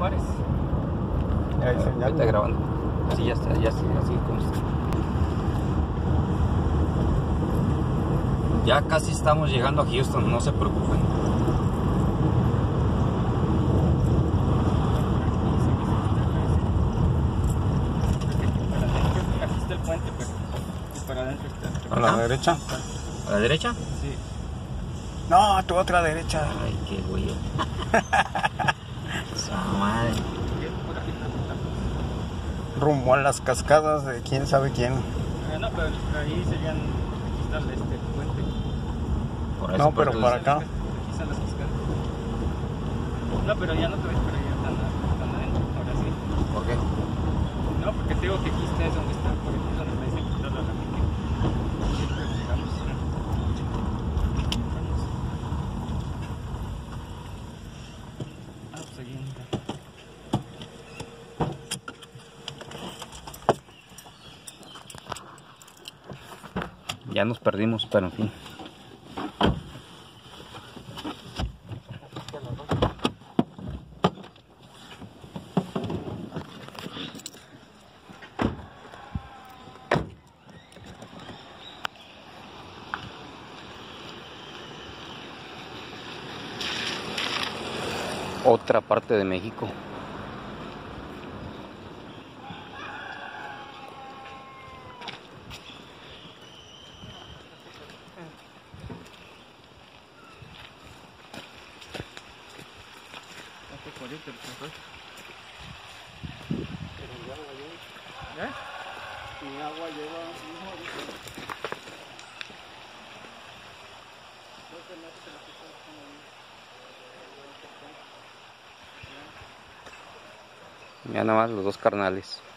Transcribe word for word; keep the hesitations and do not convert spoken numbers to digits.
Juárez. Ya hay señal. Está grabando. Sí, ya está, ya está, así como está. Ya casi estamos llegando a Houston, no se preocupen. Aquí está el puente, pero para adentro está. ¿A la derecha? ¿A la derecha? Sí. No, a tu otra derecha. Ay, qué güey. Su madre. Rumbo a las cascadas de quién sabe quién. Eh, no, pero ahí serían. Aquí está el, este, el puente. Por eso, No, por pero eso para dicen, acá. Aquí están las cascadas. No, pero ya no te ves, pero ya están, están adentro. Ahora sí. ¿Por qué? No, porque te digo que aquí está es donde está. Por aquí es donde me dicen que está la pique. Llegamos. Ah, pues aquí. Ya nos perdimos, pero en fin. Otra parte de México. ¿Eh? Mi agua lleva mismo. Ya nada más los dos carnales.